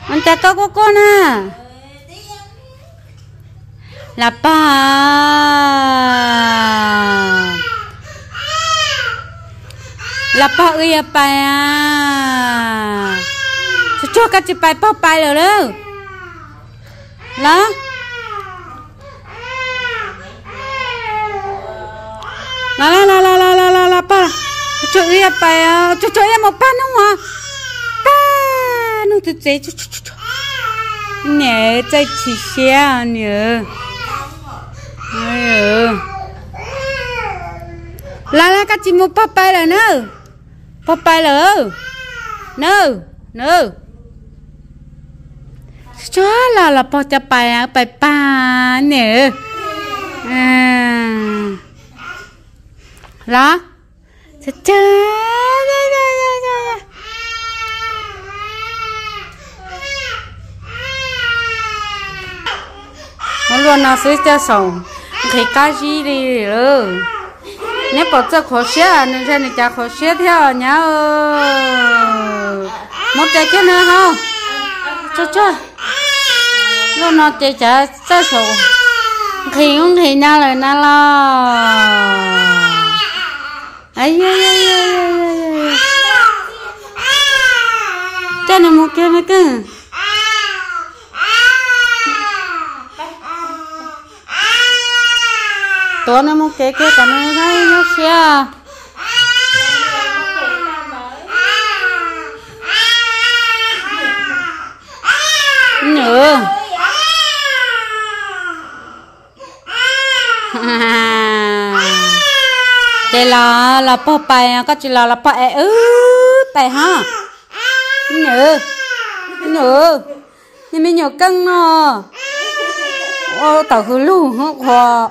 anh ta có con à là ba ơi ba à cho các chị bài bao bài rồi đó đó la ba cho ơi ba cho em một pan không à ba nó tự chế cho nè chạy chỉ xe nè la các chị một bao bài rồi nữa bao bài rồi nữa cho là bao cho bài ba nè lá cha nó luôn nó sẽ cho sống thì cái gì đi rồi nếu bỏ cho khó xe nên cho nên chả khó xe theo nhá một cái nữa không cho luôn nó chạy chả cho sống thì không thì nào lại nào lo ấy cho nên một cái nữa cơ tôi nó một cái cả nó thấy nó xe nữa đây là bao bài các chị là bài bài ha nữa nhưng mình nhiều cân nó tao cứ lù họ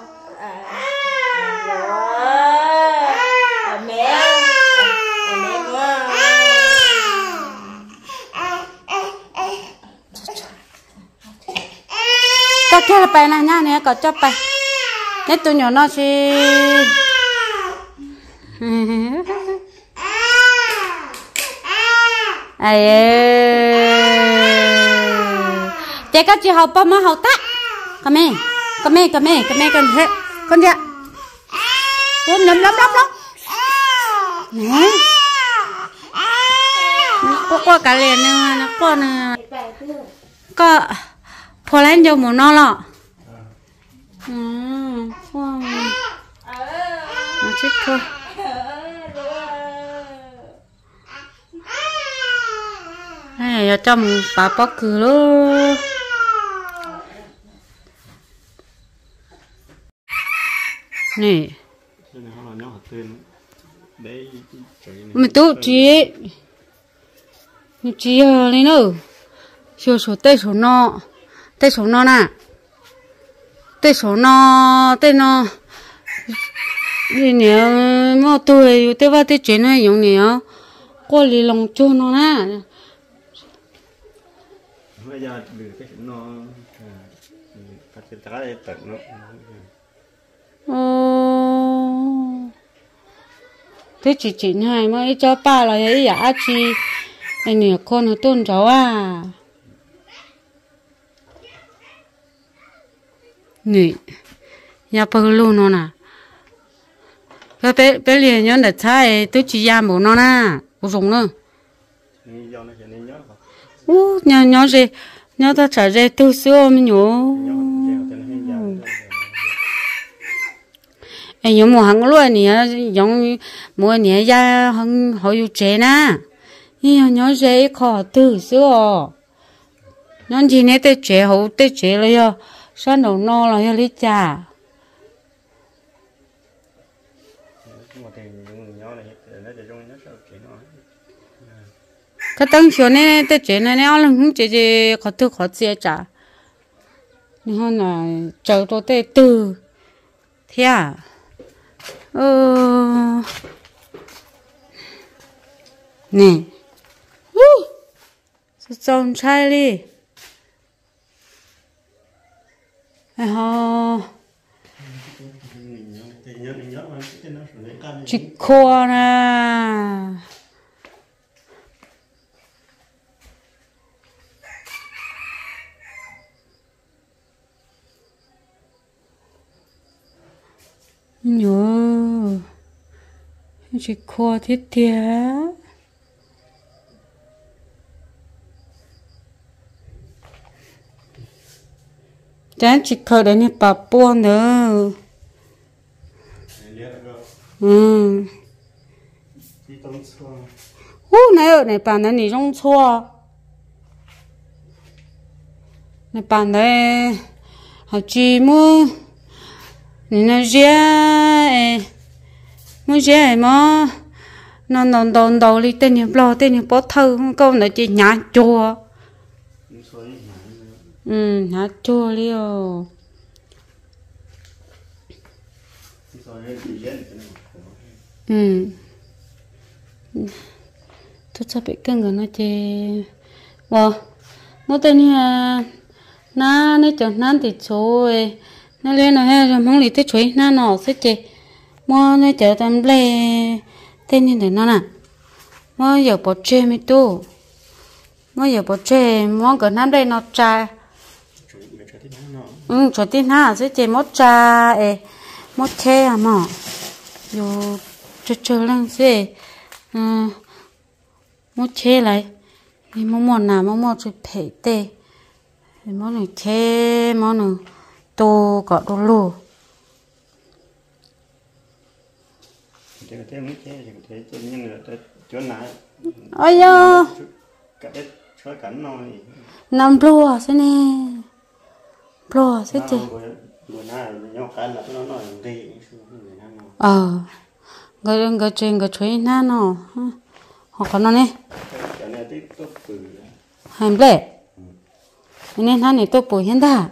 các cái bài này nha nè có cho bài nếu tụi nhỏ nó chỉ ai thế các chị học bao mà học ta cầm mẹ con thế con đi con lắm nè nó qua cả liền nữa nó qua nè có phô lên cho một nó lọ nó chết thôi này ở trong bà bó cửa luôn nè mình tốt chị lên nữa số tê số nó nè tê nó đi nè mà tôi tê vào tê chuyện này dùng nè qua lì lòng cho nó nè bây giờ được cái nó các cái trái tận nó thế chị này mới cho ba là ấy giả chi này nè con nó tôn cháu à nè nhà bơ luôn nó nè bé liền nhớ để thay tôi chỉ ra bộ nó nè có dùng nữa nhớ gì nhớ ta trả gì từ xưa mới nhớ em nhớ một hàng luôn nè giống mua nè ra hàng họ yêu chế nè nhớ gì khó từ xưa nhớ gì nè tê chế hậu tê chế rồi sáng đầu no là lý trà cái tăng số này tê chế này nó là không chế khó thứ khó chế trả nhưng hơn là chờ tôi tê từ thế à nè trông trai đi chị khoa nè nhớ chỉ khoa thiết thiết chán chỉ khởi đến những bà buồn nữa này ở này bạn này trong chua này bạn này họ chỉ mua nó dễ mà nó đầu đi tên nhập lò tên nhập bó thơ câu nó chỉ nhá chua nhá chua liêu tôi cho bị cưng rồi nó chỉ wow nó tên là nó chọn nó thì chơi nó lên nó hay rồi mong lý tới chuối nó sẽ chơi mua nó chở tầm lê tên như thế nó nè mua giờ bỏ chơi mi tu mua giờ bỏ chơi mua cái năm đây nó trà cho tin ha sẽ chơi mót trà mót che à mà rồi chơi lên sẽ mót che lại thì món nào món chơi phải tê món này che món này tô cọ đồ lù ôi yo nằm plua thế nè plua thế chị người chuyện người chuyện na nó họ còn nó nè hành lệ nên hắn này tôi bồi hiện ta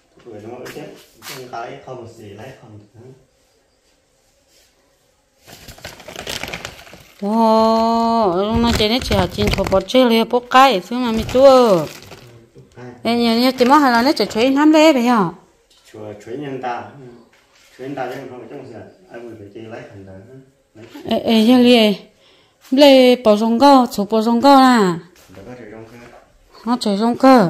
nó chơi nó chơi chín thổ bò chơi liền bốc cái xuống mà mi tua nhiều chỉ mỗi hai lần nó chơi chơi năm lê bây giờ chơi nhân ta chứ không trong giờ ai muốn chơi lấy thành đó giờ lê bỏ rong cao chụp bỏ rong cao à nó chơi rong cơ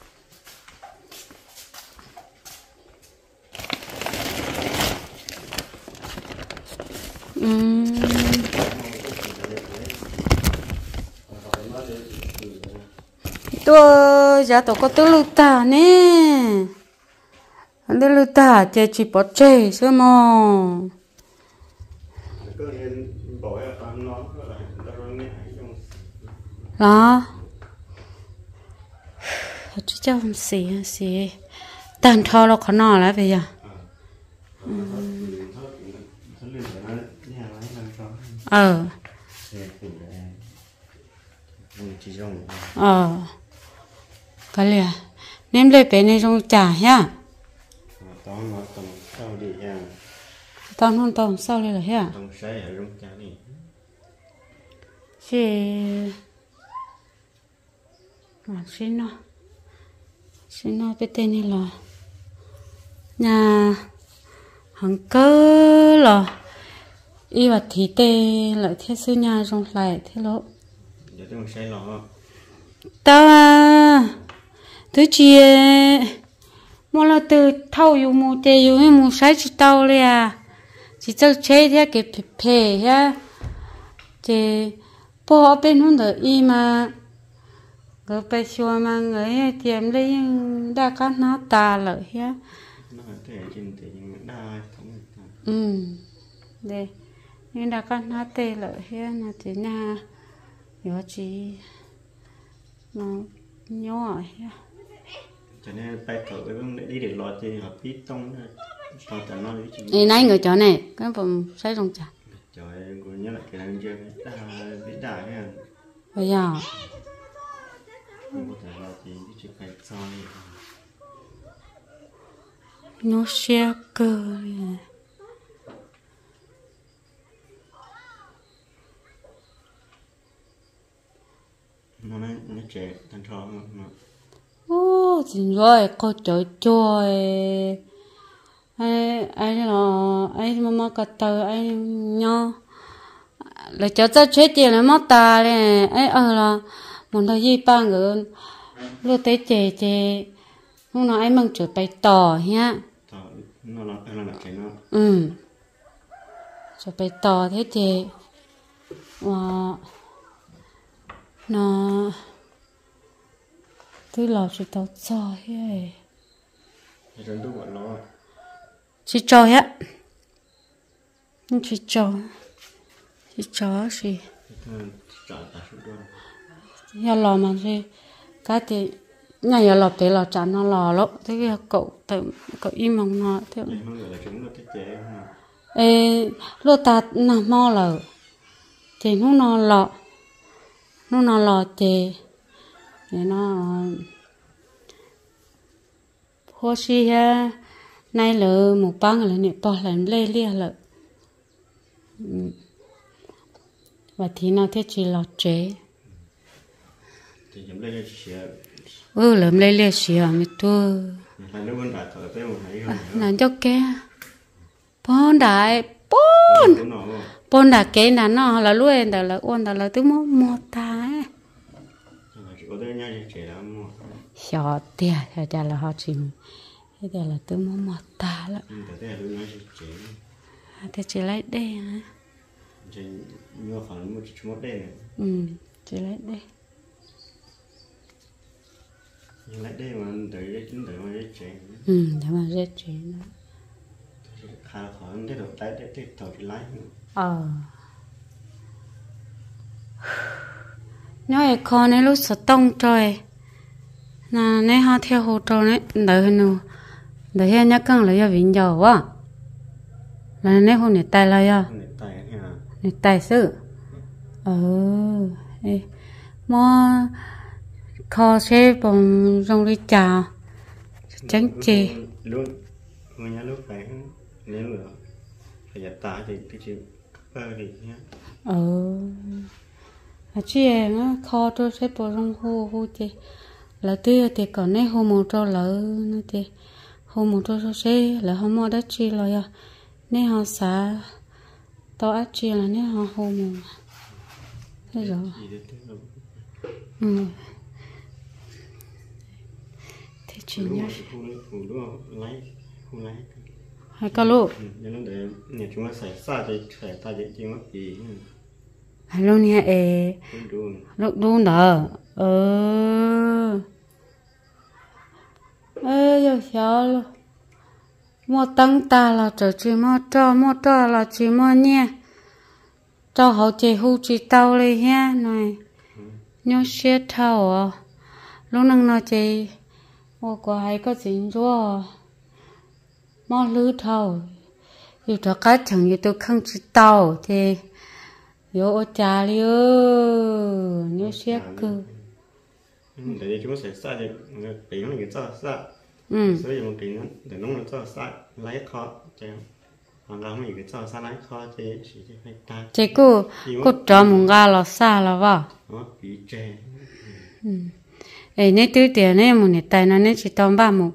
tôi giờ tôi có tư lưu ta nè tư lưu ta chơi chỉ bỏ chơi sao mà đó chú cháu không xì tàn thò nó khó nọ lại bây giờ cái liền ném lên bên này trong trà nhá tao không tao sau đây là hả chị xin nó bên tên này là nhà hàng cơ là y và thí tê lại thiết sư nhà trong lại thế lộ tao thứ chi mua là từ thâu yêu mua tê yêu mua sai chỉ taoเลยà chỉ cho chơi thế cái phê ha chỉ bỏ bên hôm đó y mà cái bây giờ mà người tiệm lấy đã có nó ta lợi ha đây nhưng đã có nó tê lợi ha là thế nào nhỏ chỉ nó nhỏ ha cho nên bài thở với vấn đề đi để lọt thì hợp ít trong nó này người chó này cái vùng xây trong chả trời của nhớ lại cái hàng chơi biết đài ha bây giờ nó xe cơ nó trẻ thành thọ mà ô chính rồi có trời ai là ai mà cả tờ ai nhau là cho chết tiền là mất ta này ai là muốn thấy gì ba người lúc tới chè lúc nào ai mong trở tay tỏ nhá nó là cái nó cho phải tỏ thế thì nó tôi lo chỉ tao cho hết chỉ cho hết chỉ cho gì nhà lò mà gì cái thì nhà lò để lò chán nó lò lắm thế cái cậu im mong nó thế lô ta nằm mò lờ thì nó lò thì nó hoa si ha nay lờ một băng là nè bỏ làm lê lia lợ và thì nó thế chỉ lọt chế làm lê lia xìa mi tua là cho cái bốn đại bốn đại cái là nó là luôn là ôn là tôi mua ta sợ tiệt thật là họ chìm thế là tôi mua ta lắm thế chỉ lấy đây hả chỉ lấy đây lại đây mà đợi chính đợi mà dễ chén để mà dễ chén khá khó thế đầu tay để thổi lái nói con này lúc sợ tông trời nè này họ theo hồ trâu này đợi hơn đợi hơn nhắc căng là do vĩnh dầu quá là này hôm nay tay là do này tay sự mua kho xe bằng rong đi chào trắng chì luôn người nhà lúc phải nếu nữa phải giặt tả thì chị thì nhá chị em á kho tôi sẽ bằng rong hô chì là tôi thì còn này hôm một trâu lỡ nó thì hôm một trâu xe là hôm một đất chi rồi nên họ xả to ác chi là nên họ hôm một thế rồi thế chị nhá hai cái lô nên để nhà chúng ta xài xa thì xài ta dễ chịu mất gì hai lô nè lúc đun đó giờ sao luôn mua tăng ta là chỉ mua cho là chỉ mua nhé cho họ chỉ hú chỉ tàuเลยha này nhớ xe thầu lúc năng nói chỉ mua có hay có gì cho mua lư thầu dù cho cái thằng như tôi không chỉ tàu thì vô ở trà liêu nhớ xe cơ để chúng ta sẽ xa thì tiền nó rất là xa所以我给人等弄了做啥来考这样，然后我们有个做啥来考这时间会大。 这个找门家了啥了吧？ 比这。 你对点呢？么你带那你去当爸么？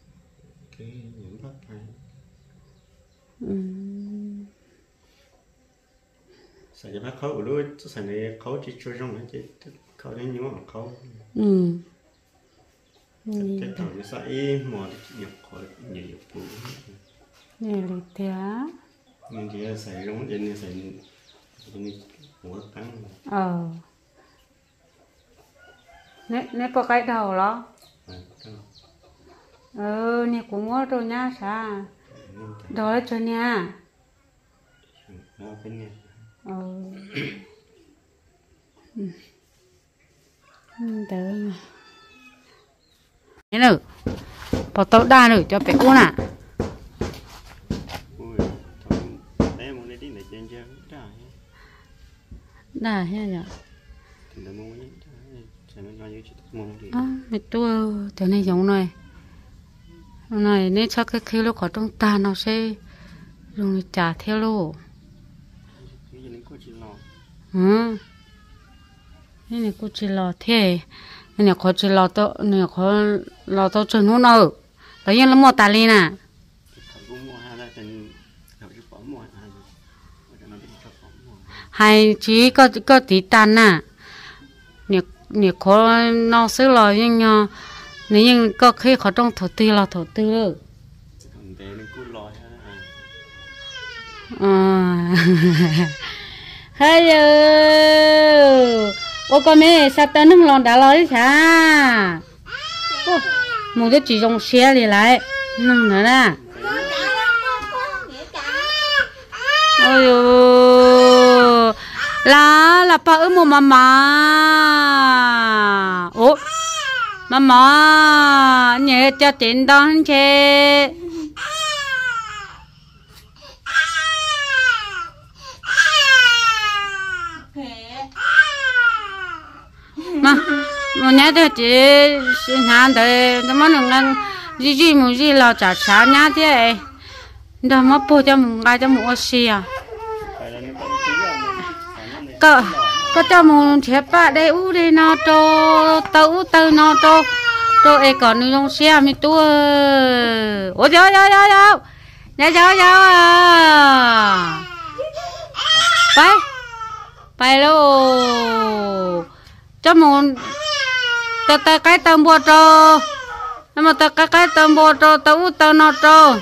ใส่จะพักเขาหรือใส่ในเขาจะช่วยช่องไหนจะเขาได้ยังว่าเขาcái tàu nó sẽ mò nhập khỏi nhiều phụ nhiều thế nhưng chỉ là xài giống vậy nên xài của tăng nè có cái đầu đó nè cũng mua rồi nha sao đó là cho nha đỡ thế nữa bỏ tao đa nữa cho bé uống à đa hay nhở mày tua thế này giống này nên chắc cái khi lúc có trong ta nó sẽ dùng để trả theo luôn cái này cô chỉ lo thế này có chỉ lo to chân hú nào đấy là mua tà li nè hay chỉ có tí tan nè nè có nó xứ lo nhưng nếu có khi có trong thổ tư hello ô con mẹ sao tao nâng lon đã nói sao một cái chỉ dùng xe đi lại nâng nữa nè ôi là bà ơi một mama ố mama nhẹ cho tiền đón chê mà nhớ thế chị hàng đấy nó mà đừng gì một gì là chả chả nhá thế đó mà bố cho một ngày cho một xí à có cho một chép bạ đây u đây nó to tàu tàu nó to ấy còn nó trong xe mi tua ôi trời bay lô cho một ta cái tàu bò to nhưng mà ta cái tàu bò to tàu nó to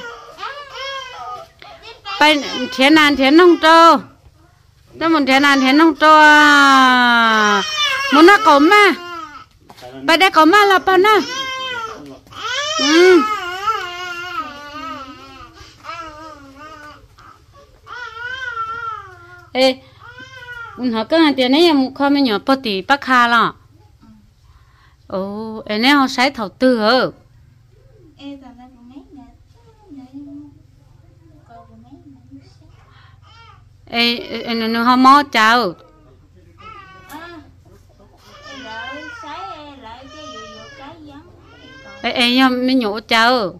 bay thiệt nông to cho một thiệt nông to muốn nó cổng mà bay đây cổng mà là bao nè ê họ cứ hàng tiền này một con mình nhỏ bớt tí bác hà là ồ em này họ sai thầu tư hả ê nó họ mót chào ê em mình nhổ chào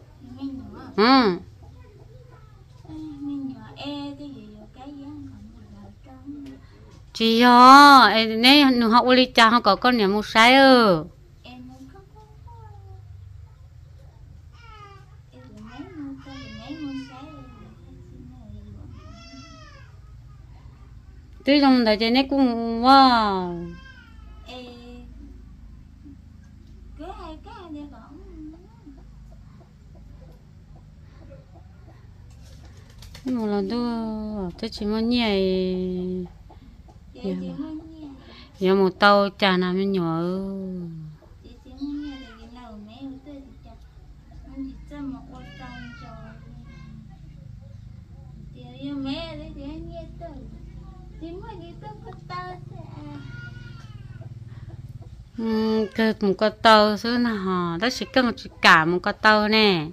chị hả em này nó họ đi chào họ có con nhà một sai ơ tôi trong đại trên này cũng wow một lần tôi chỉ muốn nhảy giờ một tàu trà nào mới nhỏ cái một con tàu xưa nào đó chỉ cần chỉ cả một con tàu nè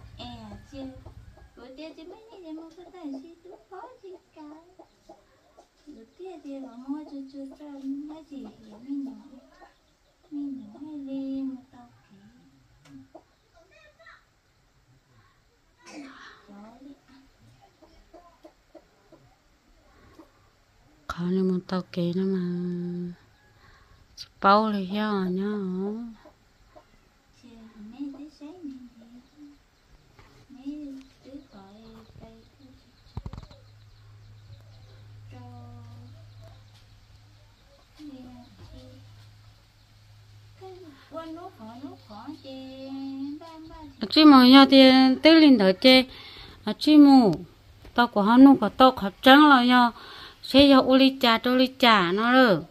khó nên một tàu kế nữa mà bao thì heo nhá chị mò nhau thì tới lên đợi chê chị mò tao của hắn nó có tao khắp trắng là nhau sẽ cho uli trà nó rồi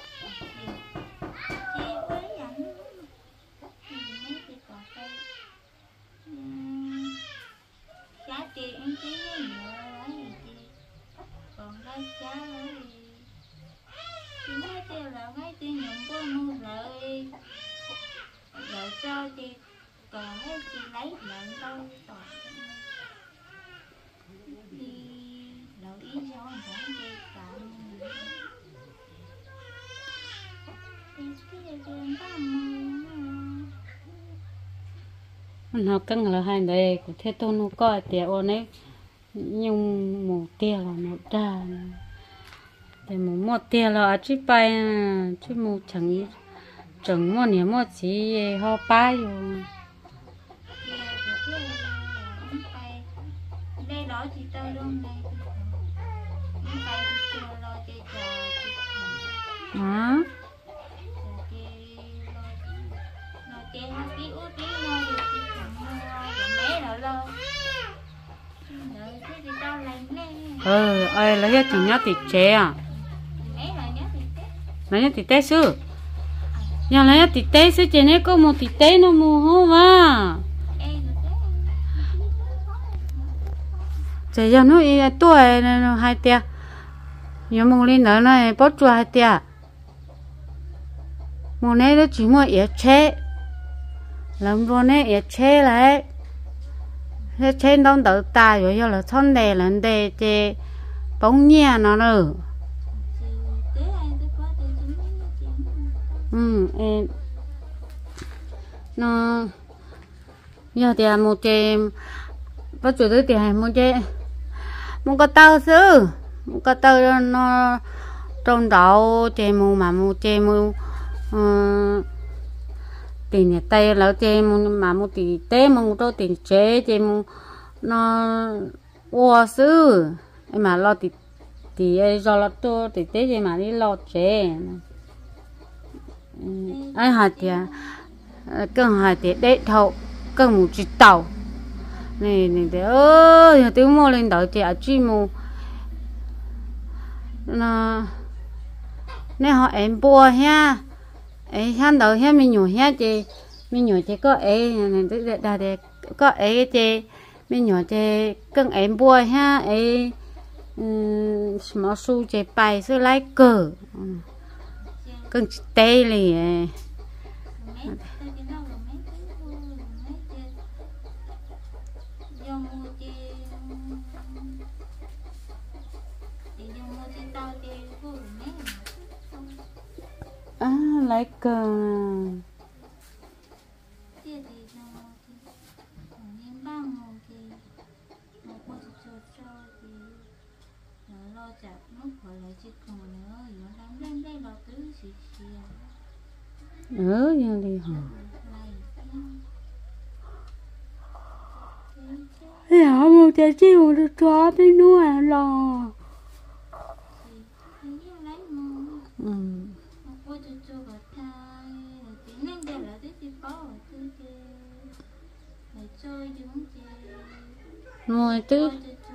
nó căng là hai đây của thế tôi nó coi tiệt ô này nhưng một tia là một đà để một tia là chỉ bay chỉ một chẳng một niệm một chỉ họ bay rồi đây đó chỉ tao luôn này hả Ai lấy hết chừng nhát thịt chế à lấy hết thịt té sư nhà lấy hết thịt té sư chế này có một thịt té nó mua không à chế giờ nó tuổi nó hai tia giờ mua lên nữa này bớt chua hai tia mua này nó chỉ mua ít chế làm mua này ít chế lại thế trên đông đỡ ta rồi giờ là thôn đề lần đề chế bóng nhẹ nó nữa nó giờ thì một chế bắt chuột tới tiền một chế một cái tàu sư một cái tàu nó trong đó chế mu mà mu chế mu tiền nhà tây là chế mu mà mu tiền tế mu đâu tiền chế mu nó ô sư em mà lo thì do lo tôi thì tế chế mà đi lo chế ai hạt thì cần hạt thì để thầu cần một chiếc tàu này để ơi tiếng mua lên đợi chị chi mua nó nên họ em bùa ha ấy hắn đợi ha mình nhủ ha chị có ấy này để có ấy chị mình nhủ chị cần em bùa ha ấy mà su chị bài sư lái cờ cần tê lì lấy cờ như đi hả dạ một trái chiều được cho bên nuôi lò nuôi tứ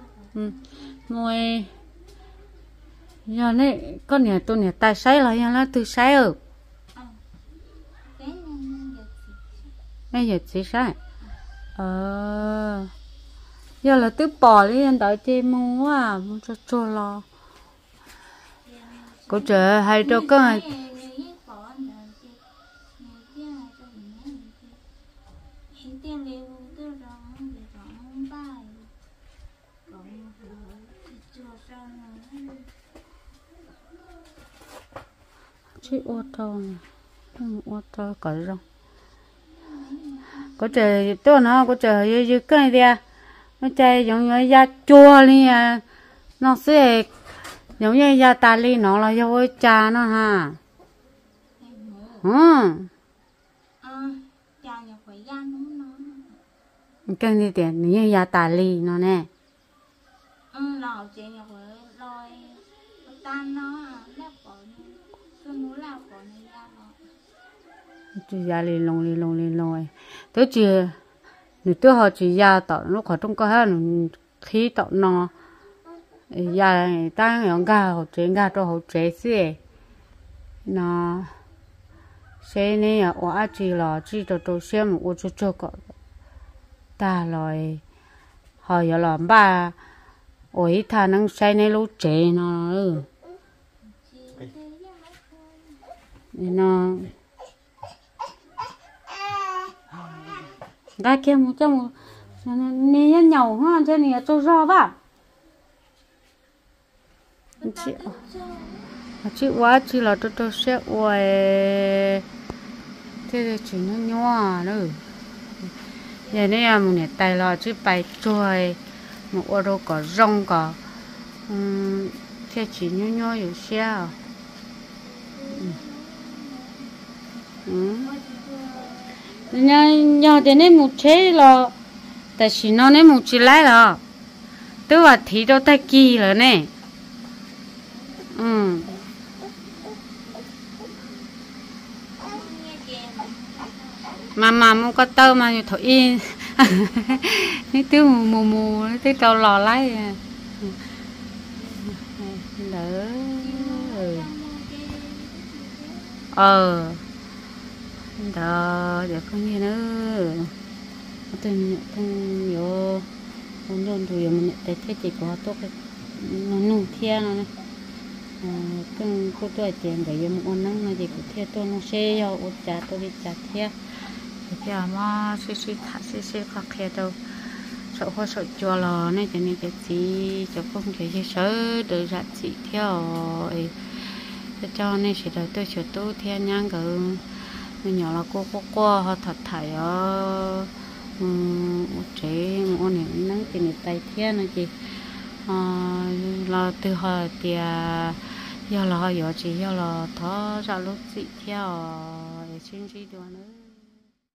nuôi giờ này con nhà tôi nhà tài xế là giờ nó từ xế ở bây giờ chỉ sai giờ là tứ bò đi anh đợi chơi mua à mua cho lo cô chờ hay cho con chị ô tô cởi rong có trời tôi nó có trời như cái này đi nó chơi giống như da chua đi à nó sẽ giống như da ta đi nó là do cha nó ha cái gì tiền như da ta đi nó nè chỉ ra lên lông tới chiều nếu tôi họ chỉ ra tạo nó khỏi trong có hết khí tạo nó ra ta nhọn gà họ chế gà cho họ chế xí nó xe này à ở chỉ là chỉ cho xe một ô cho có ta rồi họ giờ làm ba ôi thà năng xe này lúc chế nó gái kia một trong nè nhậu ha cho nè cho rau ba chị quá chị là tôi sẽ uầy thế thì chỉ nó nhỏ nữa giờ này à một nè tay là chị bài trôi một ô đâu có rong có thế chỉ nhỏ nhỏอยู่xe nhà thì nên một chế là tại vì nó nên một chế lại là tức là thì đâu tay kỳ rồi nè mà muốn có tơ mà thôi in Ní tiêu mù mù ní tiêu trâu lò lấy đỡ đỡ để không như nữa từng vô muốn dồn tụi mình để thế chỉ có tốt cái nó nung thiên nó này từng cô tuổi tiền để dùng ôn năng là gì cũng thiên tôi nó xe yo ôn trả tôi đi trả thiên thì mà xí thả xí khó khăn đâu sợ hoa sợ chua lò này cho nên cái gì cho không cái sợ được ra chị theo cho nên chỉ đầu tôi sửa tôi theo nhang cái nhỏ là cô qua họ thật thải chế một này nắng thì người tay thiên này chị là từ hồi thì giờ là họ giờ chỉ giờ là thọ ra lúc chị theo để xin gì đó nữa